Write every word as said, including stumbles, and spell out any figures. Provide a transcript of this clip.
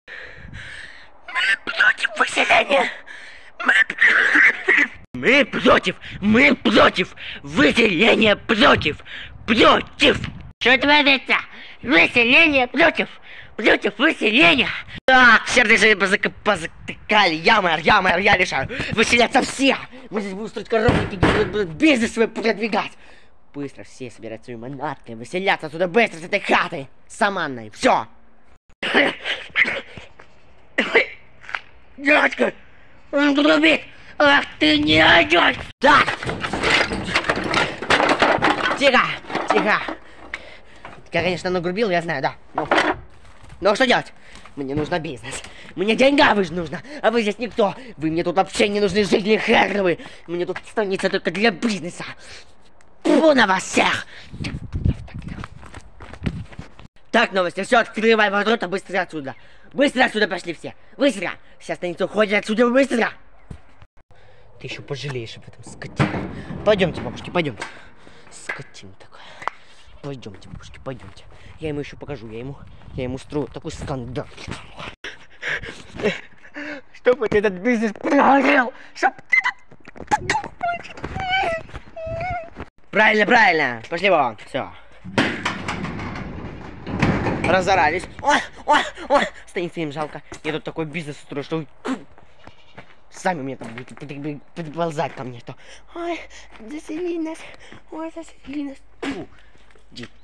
Мы против выселения. Мы против, мы против выселения, против, против. Что творится? Выселение против, против выселения. Так, сердце позатыкали, ямы, ямы, я решаю. Выселяться все. Мы здесь будем строить коробки, будут бизнес свой продвигать. Быстро все собирать свои манатки, выселяться отсюда быстро с этой хаты. Саманной, все. Дядька, он трубит. Ах ты не идешь. Так. Тихо, тихо. Я, конечно, нагрубил, я знаю, да. Ну, ну что делать? Мне нужно бизнес. Мне деньга вы же нужно. А вы здесь никто. Вы мне тут вообще не нужны, жители херовы. Мне тут станица только для бизнеса. Фу на вас всех. Так, новости. Все, открывай ворота, быстро отсюда. Быстро отсюда пошли все. Быстро. Вся станица уходит отсюда, быстро. Ты еще пожалеешь об этом, скотина. Пойдемте, бабушки, пойдемте. Скотина такая. Пойдемте, бабушки, пойдемте. Я ему еще покажу, я ему, я ему устрою такой скандал. Чтобы этот бизнес прогорел. Чтоб... Правильно, правильно. Пошли вон. Все. Разорались. Ой, ой, ой. Станица им жалко. Я тут такой бизнес устрою, что... Сами мне там будете подползать ко мне, что... Ой, засели нас. Ой, засели нас. Фу. Иди.